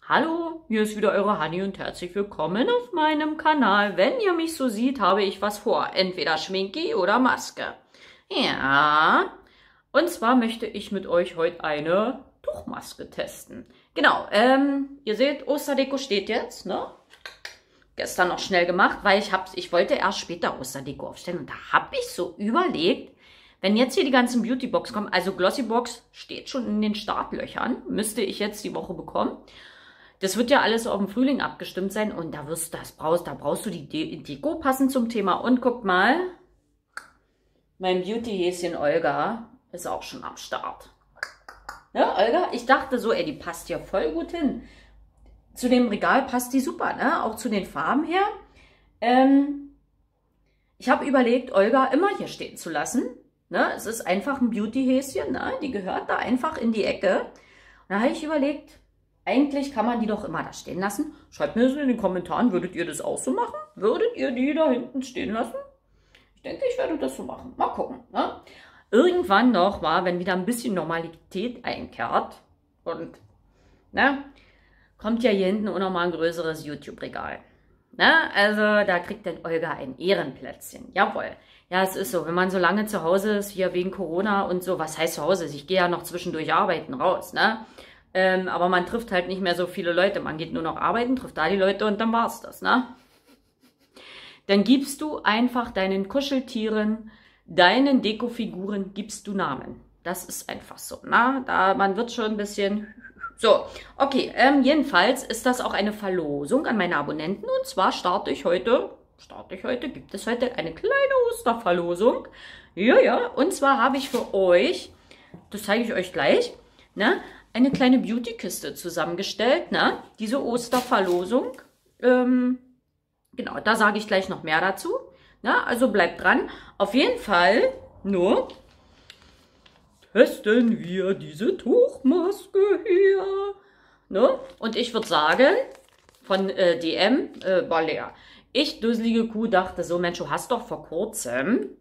Hallo, hier ist wieder eure Hanni und herzlich willkommen auf meinem Kanal. Wenn ihr mich so seht, habe ich was vor. Entweder Schminki oder Maske. Ja, und zwar möchte ich mit euch heute eine Tuchmaske testen. Genau, ihr seht, Osterdeko steht jetzt, ne? Gestern noch schnell gemacht, weil ich wollte erst später Osterdeko aufstellen. Und da habe ich so überlegt, wenn jetzt hier die ganzen Beautybox kommen, also Glossybox steht schon in den Startlöchern, müsste ich jetzt die Woche bekommen. Das wird ja alles auf den Frühling abgestimmt sein und da brauchst du die Deko passend zum Thema. Und guck mal, mein Beauty-Häschen Olga ist auch schon am Start. Ja, Olga, ich dachte so, ey, die passt ja voll gut hin. Zu dem Regal passt die super, ne? Auch zu den Farben her. Ich habe überlegt, Olga immer hier stehen zu lassen. Ne? Es ist einfach ein Beauty-Häschen, ne? Die gehört da einfach in die Ecke. Und da habe ich überlegt, eigentlich kann man die doch immer da stehen lassen. Schreibt mir das in den Kommentaren, würdet ihr das auch so machen? Würdet ihr die da hinten stehen lassen? Ich denke, ich werde das so machen. Mal gucken. Ne? Irgendwann noch mal, wenn wieder ein bisschen Normalität einkehrt und ne, kommt ja hier hinten auch noch mal ein größeres YouTube-Regal. Ne? Also da kriegt dann Olga ein Ehrenplätzchen. Jawohl. Ja, es ist so, wenn man so lange zu Hause ist, hier wegen Corona und so, was heißt zu Hause? Ich gehe ja noch zwischendurch arbeiten raus, ne? Aber man trifft halt nicht mehr so viele Leute. Man geht nur noch arbeiten, trifft da die Leute und dann war's das, ne? Dann gibst du einfach deinen Kuscheltieren, deinen Dekofiguren, gibst du Namen. Das ist einfach so, ne? Man wird schon ein bisschen... So, okay, jedenfalls ist das auch eine Verlosung an meine Abonnenten. Und zwar gibt es heute eine kleine Osterverlosung. Ja, und zwar habe ich für euch, das zeige ich euch gleich, ne, eine kleine Beauty-Kiste zusammengestellt, ne? Diese Osterverlosung. Genau, da sage ich gleich noch mehr dazu. Ne? Also bleibt dran. Auf jeden Fall nur testen wir diese Tuchmaske hier. Ne? Und ich würde sagen, von DM war leer. Ich, dusselige Kuh, dachte so, Mensch, du hast doch vor kurzem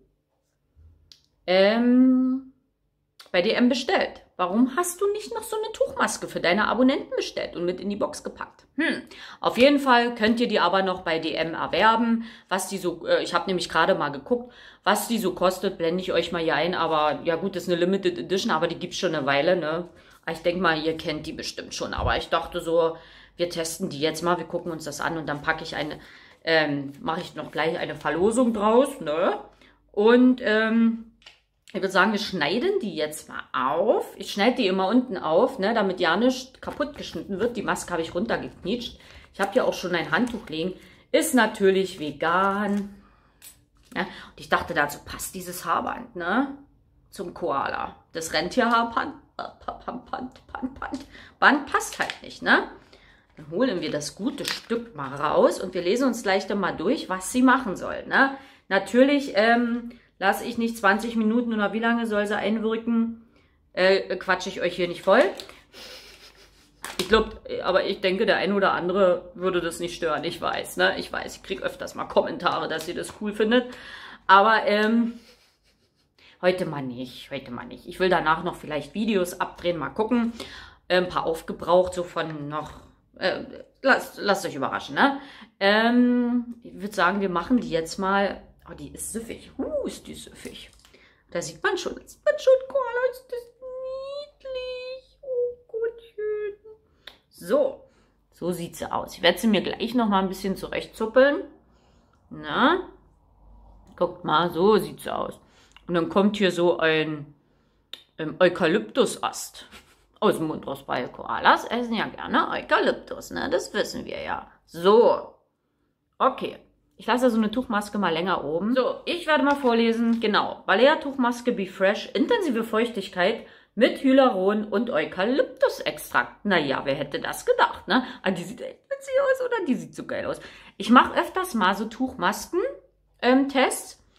bei DM bestellt. Warum hast du nicht noch so eine Tuchmaske für deine Abonnenten bestellt und mit in die Box gepackt? Auf jeden Fall könnt ihr die aber noch bei DM erwerben. Was die so, ich habe nämlich gerade mal geguckt, was die so kostet, blende ich euch mal hier ein. Aber ja gut, das ist eine Limited Edition, aber die gibt es schon eine Weile, ne? Ich denke mal, ihr kennt die bestimmt schon. Aber ich dachte so, wir testen die jetzt mal, wir gucken uns das an und dann packe ich mache ich noch gleich eine Verlosung draus, ne? Und ich würde sagen, wir schneiden die jetzt mal auf. Ich schneide die immer unten auf, ne, damit ja nicht kaputt geschnitten wird. Die Maske habe ich runtergeknietscht. Ich habe hier auch schon ein Handtuch liegen. Ist natürlich vegan. Ja, und ich dachte, dazu passt dieses Haarband, ne? Zum Koala. Das Rentierhaarband Band passt halt nicht, ne? Dann holen wir das gute Stück mal raus und wir lesen uns gleich dann mal durch, was sie machen soll, ne? Natürlich, lasse ich nicht 20 Minuten oder wie lange soll sie einwirken, quatsche ich euch hier nicht voll. Ich glaube, aber ich denke, der ein oder andere würde das nicht stören. Ich weiß, ne? Ich weiß, ich kriege öfters mal Kommentare, dass ihr das cool findet. Aber heute mal nicht, Ich will danach noch vielleicht Videos abdrehen, mal gucken. Ein paar aufgebraucht, so von noch... lasst euch überraschen, ne? Ich würde sagen, wir machen die jetzt mal... Oh, die ist süffig. Ist die süffig. Da sieht man schon, Koala, ist das niedlich. Oh Gottchen. So sieht sie aus. Ich werde sie mir gleich noch mal ein bisschen zurechtzuppeln. Na? Guckt mal, so sieht sie aus. Und dann kommt hier so ein Eukalyptusast aus dem Mund raus, weil Koalas essen ja gerne Eukalyptus, ne? Das wissen wir ja. So. Okay. Ich lasse so eine Tuchmaske mal länger oben. So, ich werde mal vorlesen. Genau. Balea Tuchmaske Be Fresh. Intensive Feuchtigkeit mit Hyaluron und Eukalyptusextrakt. Naja, wer hätte das gedacht, ne? Ah, die sieht echt witzig aus, oder? Die sieht so geil aus. Ich mache öfters mal so Tuchmasken-Tests.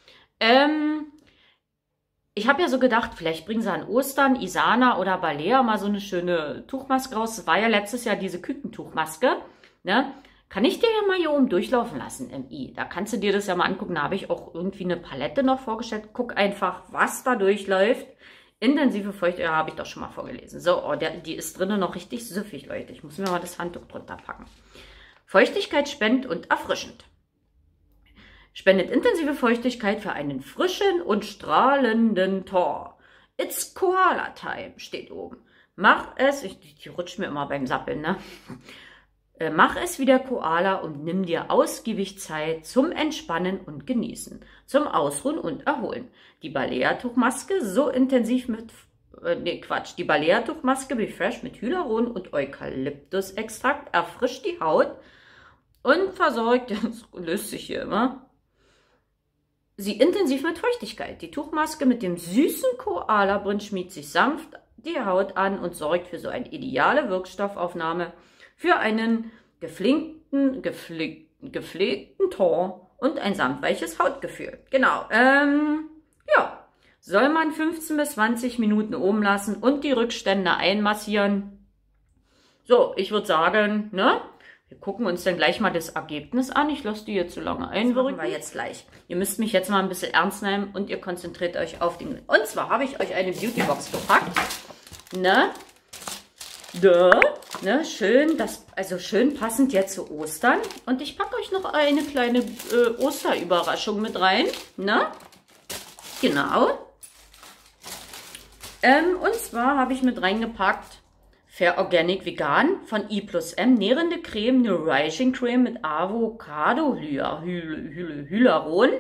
Ich habe ja so gedacht, vielleicht bringen sie an Ostern Isana oder Balea mal so eine schöne Tuchmaske raus. Das war ja letztes Jahr diese Kükentuchmaske, ne? Kann ich dir ja mal hier oben durchlaufen lassen, MI. Da kannst du dir das ja mal angucken. Da habe ich auch irgendwie eine Palette noch vorgestellt. Guck einfach, was da durchläuft. Intensive Feuchtigkeit, ja, habe ich doch schon mal vorgelesen. So, oh, die ist drinnen noch richtig süffig, Leute. Ich muss mir mal das Handtuch drunter packen. Feuchtigkeit spendend und erfrischend. Spendet intensive Feuchtigkeit für einen frischen und strahlenden Tor. It's Koala Time, steht oben. Mach es, die rutscht mir immer beim Sappeln, ne? Mach es wie der Koala und nimm dir ausgiebig Zeit zum Entspannen und Genießen, zum Ausruhen und Erholen. Die Balea-Tuchmaske so intensiv mit, die Balea-Tuchmaske Refresh mit Hyaluron und Eukalyptusextrakt erfrischt die Haut und versorgt, das löst sich hier immer, sie intensiv mit Feuchtigkeit. Die Tuchmaske mit dem süßen Koala-Print schmiegt sich sanft die Haut an und sorgt für so eine ideale Wirkstoffaufnahme für einen gepflegten Ton und ein samtweiches Hautgefühl. Genau, ja, soll man 15 bis 20 Minuten oben lassen und die Rückstände einmassieren. So, ich würde sagen, ne? Wir gucken uns dann gleich mal das Ergebnis an. Ich lasse die jetzt so lange einwirken. Das machen wir jetzt gleich. Ihr müsst mich jetzt mal ein bisschen ernst nehmen und ihr konzentriert euch auf den... Und zwar habe ich euch eine Beautybox gepackt. Ne? Da, ne? Schön, also schön passend jetzt zu Ostern. Und ich packe euch noch eine kleine Osterüberraschung mit rein. Ne? Genau. Und zwar habe ich mit reingepackt Fair Organic Vegan von I+M, nährende Creme, Nourishing Creme mit Avocado Hyaluron,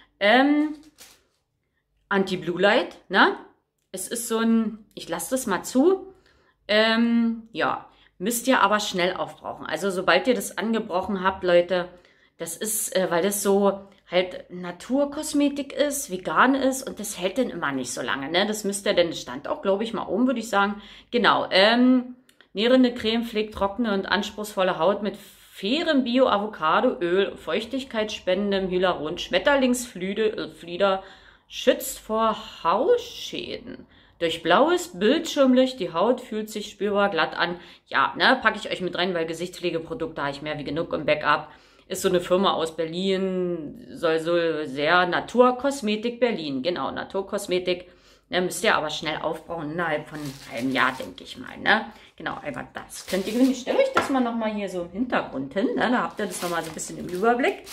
Anti-Blue Light, ne? Es ist so ein, ich lasse das mal zu, ja, müsst ihr aber schnell aufbrauchen. Also sobald ihr das angebrochen habt, Leute, das ist, weil das so halt Naturkosmetik ist, vegan ist und das hält dann immer nicht so lange, ne? Das müsst ihr, denn es stand auch, glaube ich, mal oben, würde ich sagen. Genau, nährende Creme pflegt trockene und anspruchsvolle Haut mit fairem Bio-Avocado-Öl, feuchtigkeitsspendendem Hyaluron, Schmetterlingsflieder, schützt vor Hautschäden. Durch blaues Bildschirmlicht, die Haut fühlt sich spürbar glatt an. Ja, ne, packe ich euch mit rein, weil Gesichtspflegeprodukte habe ich mehr wie genug im Backup. Ist so eine Firma aus Berlin, soll so sehr Naturkosmetik Berlin, genau, Naturkosmetik. Ne, müsst ihr aber schnell aufbrauchen, innerhalb von einem halben Jahr, denke ich mal, ne. Genau, einmal das. Könnt ihr, ich stelle euch das mal nochmal hier so im Hintergrund hin, ne, da habt ihr das nochmal so ein bisschen im Überblick.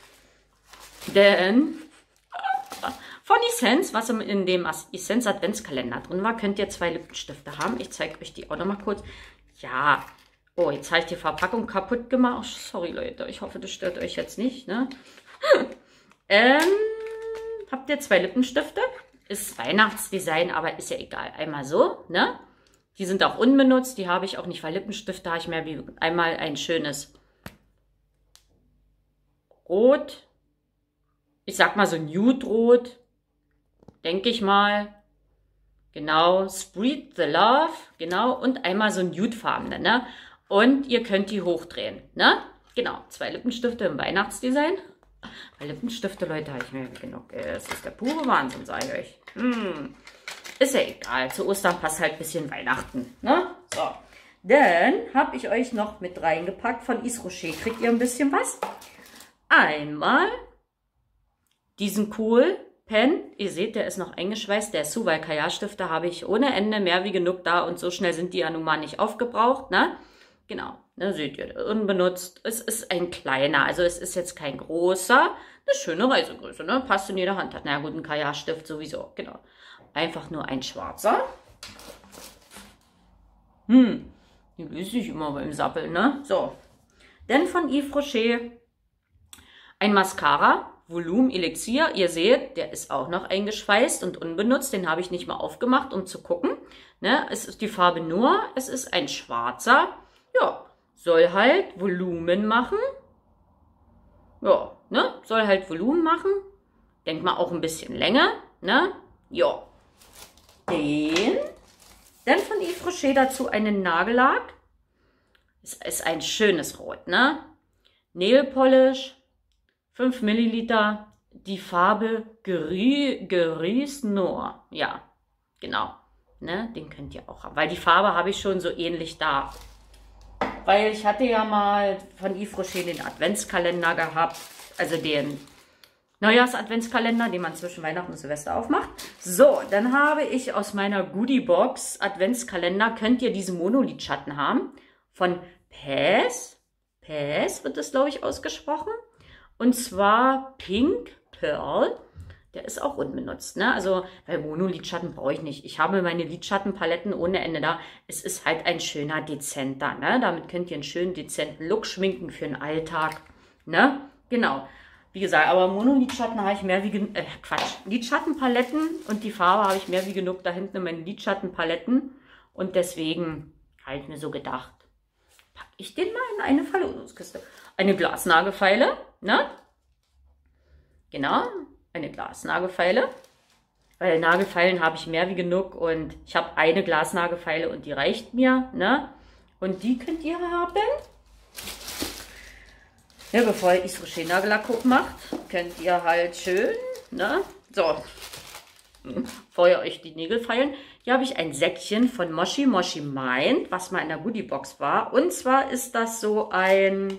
Denn von Essence, was in dem Essence Adventskalender drin war, könnt ihr 2 Lippenstifte haben. Ich zeige euch die auch nochmal kurz. Ja, oh, jetzt habe ich die Verpackung kaputt gemacht. Oh, sorry, Leute, ich hoffe, das stört euch jetzt nicht, ne? Habt ihr 2 Lippenstifte? Ist Weihnachtsdesign, aber ist ja egal. Einmal so, ne? Die sind auch unbenutzt, die habe ich auch nicht, weil Lippenstifte habe ich mehr wie einmal ein schönes Rot. Ich sag mal so Nude-Rot, denke ich mal. Genau, Spread the Love, genau. Und einmal so ein Nude-farbene, ne? Und ihr könnt die hochdrehen, ne? Genau, 2 Lippenstifte im Weihnachtsdesign. Bei Lippenstifte, Leute, habe ich mir genug. Es ist der pure Wahnsinn, sage ich euch. Ist ja egal, zu Ostern passt halt ein bisschen Weihnachten, ne? So, dann habe ich euch noch mit reingepackt von Yves Rocher. Kriegt ihr ein bisschen was? Einmal diesen Cool Pen. Ihr seht, der ist noch eingeschweißt, der ist zu, weil Kajalstifte habe ich ohne Ende mehr wie genug da und so schnell sind die ja nun mal nicht aufgebraucht, ne? Genau, ne, seht ihr, unbenutzt. Es ist ein kleiner, also es ist jetzt kein großer, eine schöne Reisegröße, ne? Passt in jeder Hand. Na gut, ein Kajalstift sowieso, genau. Einfach nur ein schwarzer. Die löse ich immer beim Sappeln, ne? So, dann von Yves Rocher ein Mascara. Volumen Elixier, ihr seht, der ist auch noch eingeschweißt und unbenutzt, den habe ich nicht mal aufgemacht, um zu gucken. Ne, es ist die Farbe Nur, es ist ein schwarzer, ja, soll halt Volumen machen. Ja, ne, soll halt Volumen machen. Denkt mal auch ein bisschen länger, ne, ja. Dann von Yves Rocher dazu einen Nagellack. Es ist ein schönes Rot, ne. Nail Polish. 5 Milliliter, die Farbe Gris Noir. Ja, genau. Ne, den könnt ihr auch haben. Weil die Farbe habe ich schon so ähnlich da. Weil ich hatte ja mal von Yves Rocher den Adventskalender gehabt. Also den Neujahrs-Adventskalender, den man zwischen Weihnachten und Silvester aufmacht. So, dann habe ich aus meiner Goodie-Box Adventskalender, könnt ihr diese Monolidschatten haben, von Päs wird das, glaube ich, ausgesprochen. Und zwar Pink Pearl. Der ist auch unbenutzt, ne? Also, weil Monolidschatten brauche ich nicht. Ich habe meine Lidschattenpaletten ohne Ende da. Es ist halt ein schöner, dezenter, ne? Damit könnt ihr einen schönen, dezenten Look schminken für den Alltag, ne? Genau. Wie gesagt, aber Monolidschatten habe ich mehr wie genug, Lidschattenpaletten und die Farbe habe ich mehr wie genug da hinten in meinen Lidschattenpaletten. Und deswegen habe ich mir so gedacht, packe ich den mal in eine Verlosungskiste. Eine Glasnagelfeile, ne? Genau, eine Glasnagelfeile. Weil Nagelfeilen habe ich mehr wie genug und ich habe eine Glasnagelfeile und die reicht mir, ne? Und die könnt ihr haben. Ja, bevor ihr Isro-Nagellack macht, könnt ihr halt schön, ne? So, bevor ihr euch die Nägel feilen. Hier habe ich ein Säckchen von Moshi Moshi Mind, was mal in der Goodie-Box war. Und zwar ist das so ein,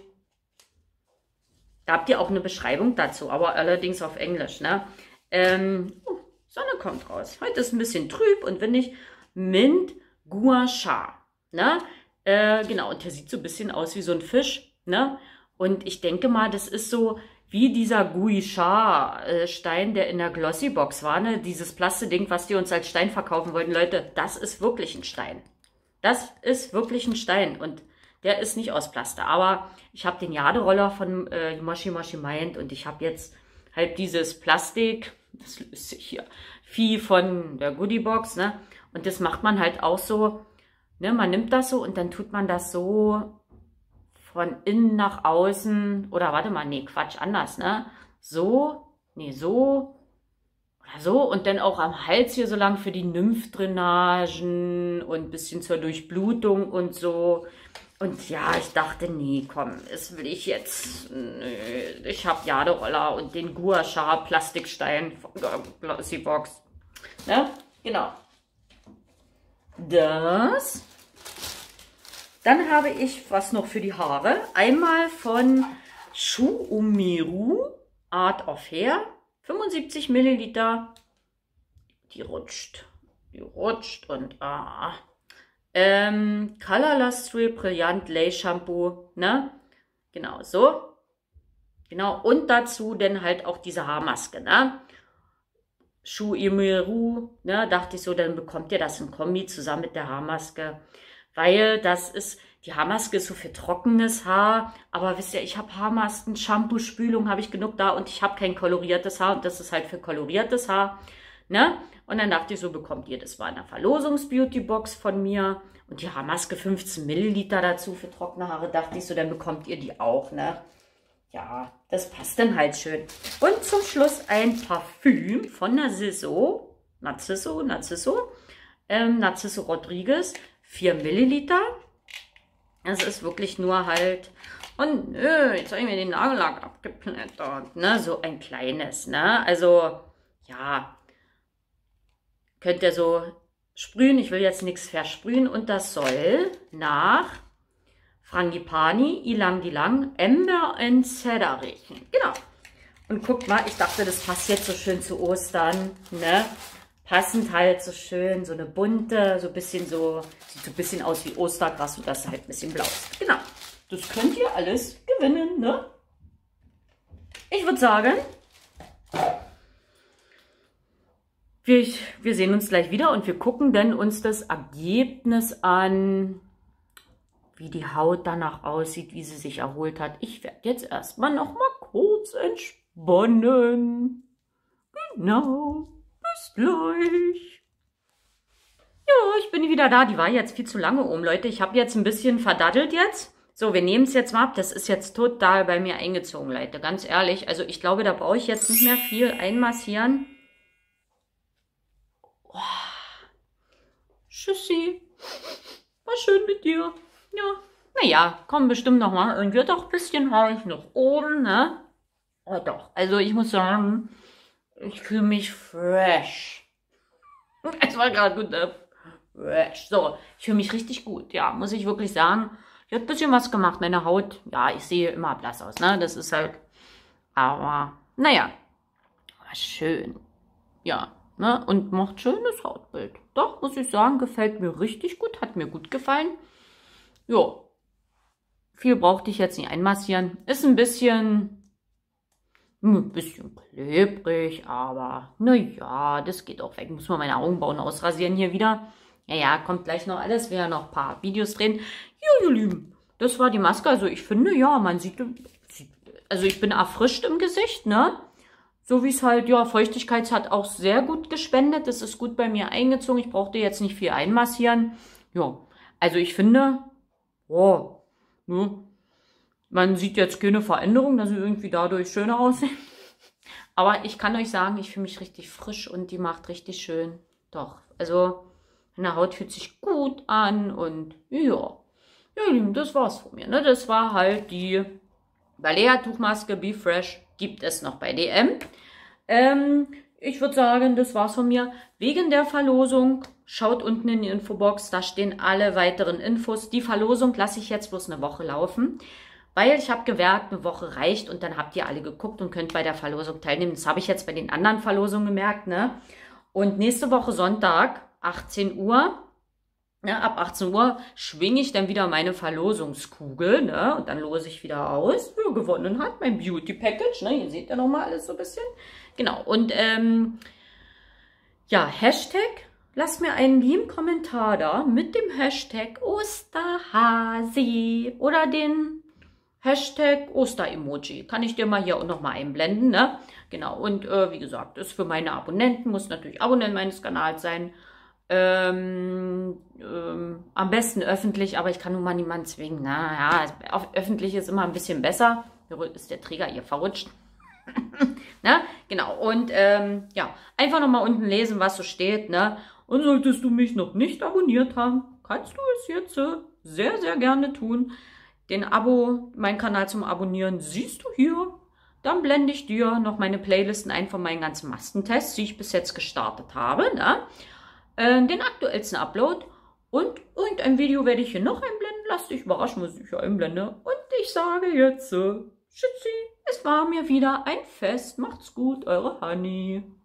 da habt ihr auch eine Beschreibung dazu, aber allerdings auf Englisch, ne? Sonne kommt raus. Heute ist ein bisschen trüb und windig. Mint Gua Sha, ne? Genau, und der sieht so ein bisschen aus wie so ein Fisch, ne? Und ich denke mal, das ist so wie dieser Gui Sha Stein, der in der Glossy-Box war, ne? Dieses Plastikding, was die uns als Stein verkaufen wollten. Leute, das ist wirklich ein Stein. Das ist wirklich ein Stein und der ist nicht aus Plaster. Aber ich habe den Jaderoller von Moshi Moshi Mind und ich habe jetzt halt dieses Plastik, das löst sich hier, Vieh von der Goodie-Box, ne? Und das macht man halt auch so, ne? Man nimmt das so und dann tut man das so von innen nach außen, oder warte mal, nee, Quatsch, anders, ne? So, nee, so, oder so, und dann auch am Hals hier so lang für die Lymphdrainagen und ein bisschen zur Durchblutung und so. Und ja, ich dachte, nee, komm, das will ich jetzt, nee, ich habe Jaderoller und den Gua Sha Plastikstein von der Glossy-Box, ne? Genau. Das. Dann habe ich was noch für die Haare. Einmal von Shu Umiru Art of Hair. 75 Milliliter. Die rutscht. Und Color Lustre Brillant Lay Shampoo. Ne? Genau, so. Genau. Und dazu dann halt auch diese Haarmaske. Ne? Shu Umiru. Ne? Dachte ich so, dann bekommt ihr das in Kombi zusammen mit der Haarmaske. Weil das ist, die Haarmaske ist so für trockenes Haar, aber wisst ihr, ich habe Haarmasken, Shampoo, Spülung habe ich genug da und ich habe kein koloriertes Haar und das ist halt für koloriertes Haar, ne? Und dann dachte ich so, bekommt ihr das, war in der Verlosungs-Beauty-Box von mir und die Haarmaske 15 Milliliter dazu für trockene Haare, dachte ich so, dann bekommt ihr die auch, ne? Ja, das passt dann halt schön. Und zum Schluss ein Parfüm von Narciso Rodriguez. 4 Milliliter. Das ist wirklich nur halt, und nö, jetzt habe ich mir den Nagellack abgeplättert, ne, so ein kleines, ne, also, ja, könnt ihr so sprühen, ich will jetzt nichts versprühen und das soll nach Frangipani, Ilang Dilang, Ember and Cedar riechen, genau. Und guckt mal, ich dachte, das passt jetzt so schön zu Ostern, ne, passend halt so schön, so eine bunte, so ein bisschen so, sieht so ein bisschen aus wie Ostergras und das ist halt ein bisschen blau. Genau, das könnt ihr alles gewinnen, ne? Ich würde sagen, wir sehen uns gleich wieder und wir gucken dann uns das Ergebnis an, wie die Haut danach aussieht, wie sie sich erholt hat. Ich werde jetzt erstmal noch mal kurz entspannen. Genau. Bis gleich. Ja, ich bin wieder da. Die war jetzt viel zu lange um, Leute. Ich habe jetzt ein bisschen verdaddelt jetzt. So, wir nehmen es jetzt mal ab. Das ist jetzt total bei mir eingezogen, Leute. Ganz ehrlich. Also ich glaube, da brauche ich jetzt nicht mehr viel einmassieren. Oh. Tschüssi. War schön mit dir. Ja. Naja, kommen bestimmt noch mal. Und wird auch ein bisschen haarig noch oben, ne? Oh doch. Also ich muss sagen, ich fühle mich fresh. Es war gerade gut, ne? Fresh. So, ich fühle mich richtig gut. Ja, muss ich wirklich sagen. Ich habe ein bisschen was gemacht. Meine Haut, ja, ich sehe immer blass aus, ne? Das ist halt, aber, naja. schön. Ja, ne? Und macht schönes Hautbild. Doch, muss ich sagen, gefällt mir richtig gut. Hat mir gut gefallen. Ja, viel brauchte ich jetzt nicht einmassieren. Ist ein bisschen klebrig, aber naja, das geht auch weg. Muss man meine Augenbrauen ausrasieren hier wieder. Ja, kommt gleich noch alles. Wir ja noch ein paar Videos drehen. Ja, ihr Lieben, das war die Maske. Also ich finde, ja, man sieht, also ich bin erfrischt im Gesicht, ne? So wie es halt, ja, Feuchtigkeit hat auch sehr gut gespendet. Das ist gut bei mir eingezogen. Ich brauchte jetzt nicht viel einmassieren. Ja, also ich finde, oh, ne? Man sieht jetzt keine Veränderung, dass sie irgendwie dadurch schöner aussehen. Aber ich kann euch sagen, ich fühle mich richtig frisch und die macht richtig schön. Doch, also meine Haut fühlt sich gut an und ja. Ja, ihr Lieben, das war's von mir. Ne? Das war halt die Balea-Tuchmaske Be Fresh. Gibt es noch bei DM. Ich würde sagen, das war's von mir. Wegen der Verlosung, schaut unten in die Infobox, da stehen alle weiteren Infos. Die Verlosung lasse ich jetzt bloß eine Woche laufen. Weil ich habe gemerkt, eine Woche reicht und dann habt ihr alle geguckt und könnt bei der Verlosung teilnehmen. Das habe ich jetzt bei den anderen Verlosungen gemerkt, ne? Und nächste Woche Sonntag, 18 Uhr, ja, ab 18 Uhr schwinge ich dann wieder meine Verlosungskugel, ne? Und dann lose ich wieder aus, wer gewonnen hat, mein Beauty Package, ne? Hier seht ihr nochmal alles so ein bisschen. Genau, und ja, Hashtag, lasst mir einen lieben Kommentar da mit dem Hashtag Osterhasi oder den Hashtag Oster-Emoji. Kann ich dir mal hier auch nochmal einblenden, ne? Genau, und wie gesagt, ist für meine Abonnenten, muss natürlich Abonnent meines Kanals sein. Am besten öffentlich, aber ich kann nun mal niemanden zwingen. Naja, öffentlich ist immer ein bisschen besser. Hier ist der Träger hier verrutscht. Na, genau, und ja, einfach nochmal unten lesen, was so steht, ne? Und solltest du mich noch nicht abonniert haben, kannst du es jetzt sehr, sehr gerne tun. Meinen Kanal zum Abonnieren siehst du hier. Dann blende ich dir noch meine Playlisten ein von meinen ganzen Maskentests, die ich bis jetzt gestartet habe, ne? Den aktuellsten Upload und irgendein Video werde ich hier noch einblenden. Lasst dich überraschen, was ich hier einblende. Und ich sage jetzt, Tschüssi, es war mir wieder ein Fest. Macht's gut, eure Hanni.